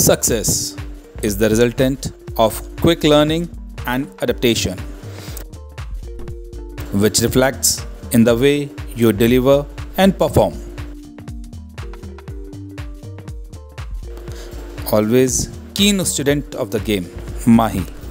Success is the resultant of quick learning and adaptation, which reflects in the way you deliver and perform. Always keen student of the game, Mahi.